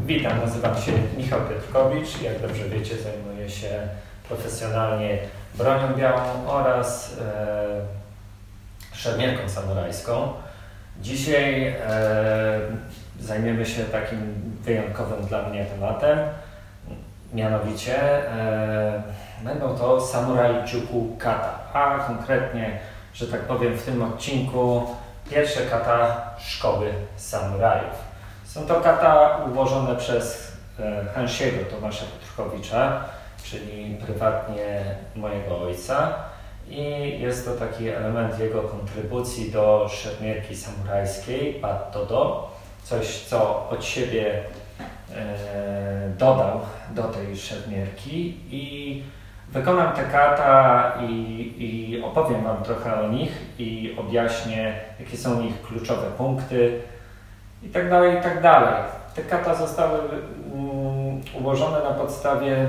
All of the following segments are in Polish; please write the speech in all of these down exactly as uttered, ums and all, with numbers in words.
Witam, nazywam się Michał Piotrkowicz. Jak dobrze wiecie, zajmuję się profesjonalnie bronią białą oraz e, szermierką samurajską. Dzisiaj e, zajmiemy się takim wyjątkowym dla mnie tematem, mianowicie e, będą to Samuraj-juku kata, a konkretnie, że tak powiem, w tym odcinku pierwsze kata szkoły samurajów. Są to kata ułożone przez Hansiego Tomasza Piotrkowicza, czyli prywatnie mojego ojca, i jest to taki element jego kontrybucji do szermierki samurajskiej, Battodo, coś co od siebie e, dodał do tej szermierki, i wykonam te kata i, i opowiem Wam trochę o nich i objaśnię, jakie są ich kluczowe punkty i tak dalej, i tak dalej. Te kata zostały um, ułożone na podstawie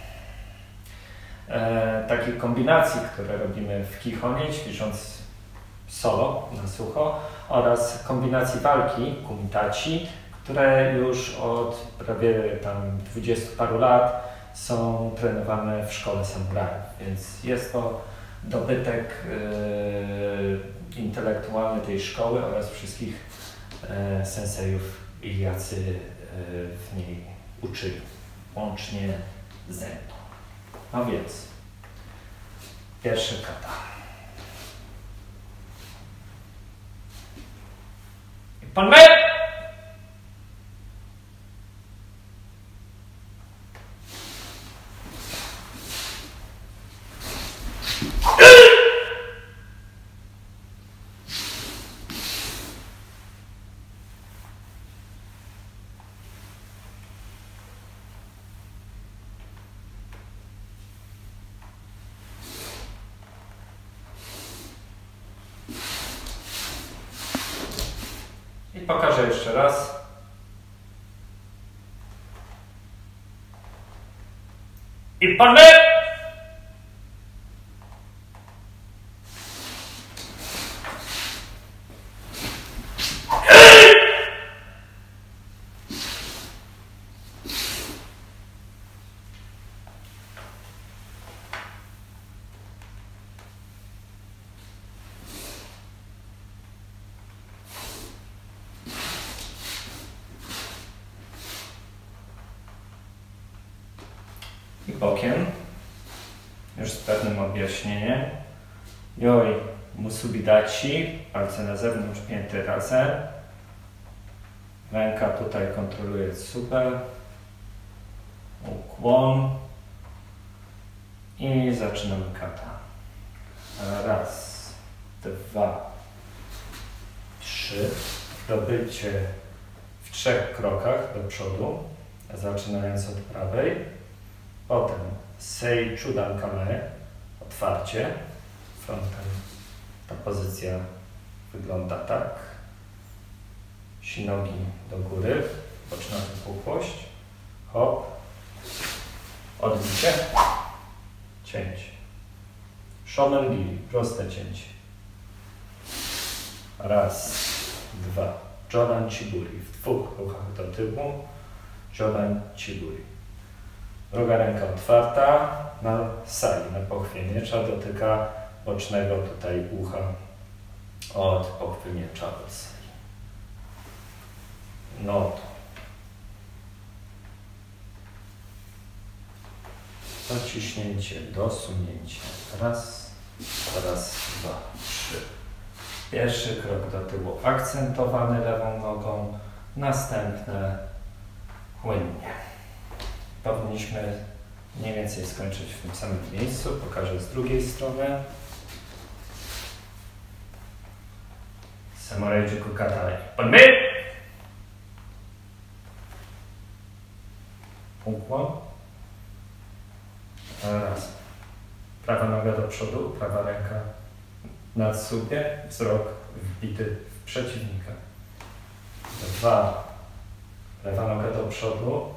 e, takiej kombinacji, które robimy w Kihonie, ćwicząc solo na sucho, oraz kombinacji walki kumitaci, które już od prawie tam dwudziestu paru lat są trenowane w szkole samurajów, więc jest to dobytek e, intelektualny tej szkoły oraz wszystkich e, sensejów, jacy e, w niej uczyli, łącznie ze mną. No więc, pierwszy kata. Pan me! I pokażę jeszcze raz. I pan me! I bokiem, już z pewnym objaśnieniem. Yoi musubidachi, palce na zewnątrz pięty razem. Ręka tutaj kontroluje super. Ukłon. I zaczynamy kata. Raz, dwa, trzy. Dobycie w trzech krokach do przodu, zaczynając od prawej. Potem Sei Chudan Kame, otwarcie, frontem. Ta pozycja wygląda tak. Shinogi do góry, boczna wypukłość, hop, odbicie, cięcie. Shomen Giri, proste cięcie. Raz, dwa, Jodan Chiburi, w dwóch ruchach do tyłu, Jodan Chiburi. Druga ręka otwarta, na sali, na pochwie miecza, dotyka bocznego tutaj ucha od pochwy miecza do sali. No to. Dociśnięcie, dosunięcie. Raz, raz, dwa, trzy. Pierwszy krok do tyłu akcentowany lewą nogą, następne płynnie. Powinniśmy mniej więcej skończyć w tym samym miejscu. Pokażę z drugiej strony. Samuraj-juku kata. Pan me! Ukłon. Raz. Prawa noga do przodu, prawa ręka na sobie, wzrok wbity w przeciwnika. Dwa. Lewa noga do przodu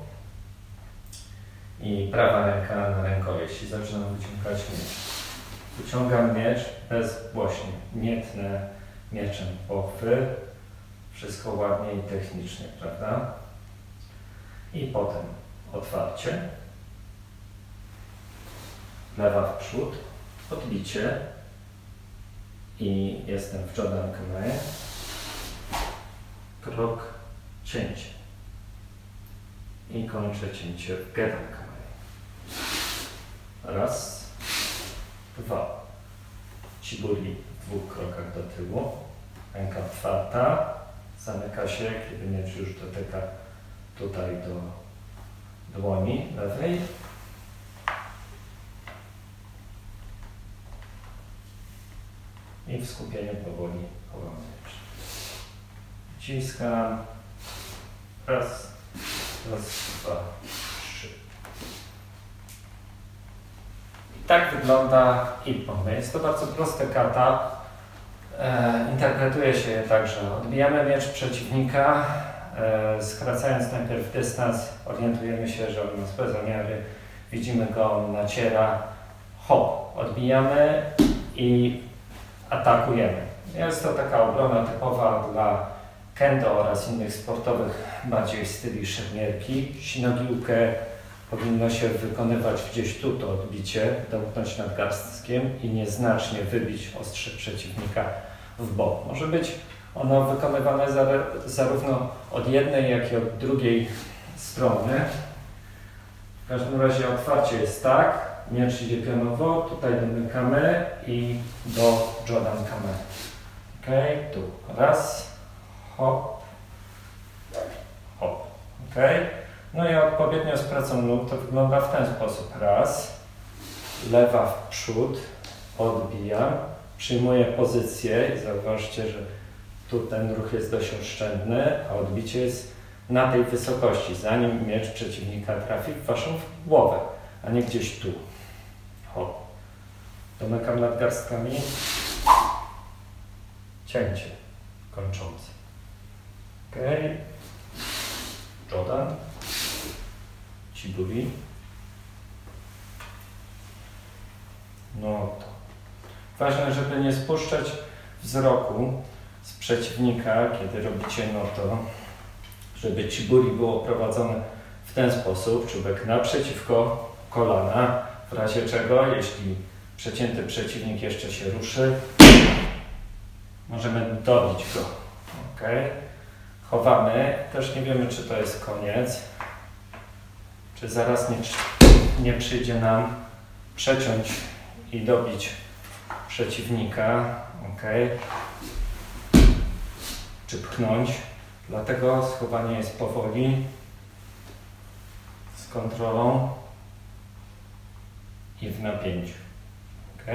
i prawa ręka na rękojeść. I zaczynam wyciągać miecz. Wyciągam miecz bezgłośnie. Nie tnę mieczem pochwy. Wszystko ładnie i technicznie, prawda? I potem otwarcie, lewa w przód, odbicie i jestem w Jordan Kamae, krok, cięcie i kończę cięcie w Gedan Kamae. Raz, dwa, Chiburi w dwóch krokach do tyłu, ręka otwarta, zamyka się, kiedy miecz już dotyka tutaj do dłoni lewej. I w skupieniu powoli chowam miecz. Wciskam. Raz, raz, dwa, trzy. I tak wygląda Ippon. Jest to bardzo proste kata. E, interpretuje się je tak, że odbijamy miecz przeciwnika, e, skracając najpierw dystans, orientujemy się, że on ma złe zamiary, widzimy go, on naciera, hop, odbijamy i atakujemy. Jest to taka obrona typowa dla kendo oraz innych sportowych, bardziej styli szermierki. Shinogi-uke powinno się wykonywać gdzieś tu, to odbicie, domknąć nadgarstkiem i nieznacznie wybić ostrze przeciwnika w bok. Może być ono wykonywane zarówno od jednej, jak i od drugiej strony. W każdym razie otwarcie jest tak, miecz idzie pionowo, tutaj domykamy i do Jordan Kamae. Ok, tu raz, hop, hop, ok. No i odpowiednio z pracą nóg to wygląda w ten sposób. Raz, lewa w przód, odbijam, przyjmuję pozycję i zauważcie, że tu ten ruch jest dość oszczędny, a odbicie jest na tej wysokości, zanim miecz przeciwnika trafi w waszą głowę, a nie gdzieś tu. Hop. Domykam nadgarstkami. Cięcie kończące. Ok. Jordan. Chiburi. No to. Ważne, żeby nie spuszczać wzroku z przeciwnika, kiedy robicie noto, żeby Chiburi było prowadzone w ten sposób, czubek naprzeciwko kolana, w razie czego, jeśli przecięty przeciwnik jeszcze się ruszy, możemy dobić go. Ok. Chowamy, też nie wiemy, czy to jest koniec, czy zaraz nie, nie przyjdzie nam przeciąć i dobić przeciwnika, ok, czy pchnąć, dlatego schowanie jest powoli, z kontrolą i w napięciu, ok.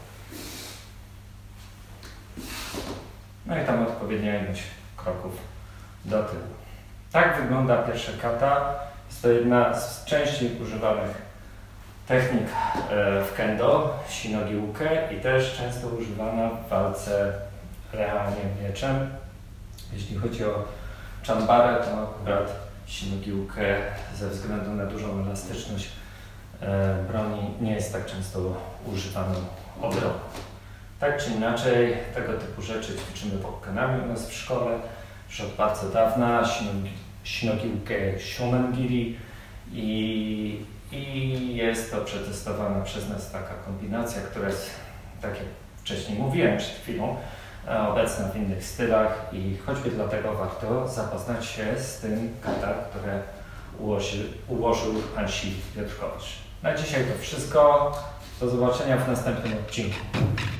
No i tam odpowiednia ilość kroków do tyłu. Tak wygląda pierwsza kata. Jest to jedna z częściej używanych technik w kendo, shinogi-uke, i też często używana w walce realnie mieczem. Jeśli chodzi o chanbarę, to akurat shinogi-uke ze względu na dużą elastyczność broni nie jest tak często używaną obroną. Tak czy inaczej, tego typu rzeczy ćwiczymy w Okkanami u nas w szkole już od bardzo dawna. Shinogi-uke Shomengiri i, i jest to przetestowana przez nas taka kombinacja, która jest, tak jak wcześniej mówiłem przed chwilą, obecna w innych stylach i choćby dlatego warto zapoznać się z tym kata, które ułożył, ułożył Hanshi Piotrkowicz. Na dzisiaj to wszystko. Do zobaczenia w następnym odcinku.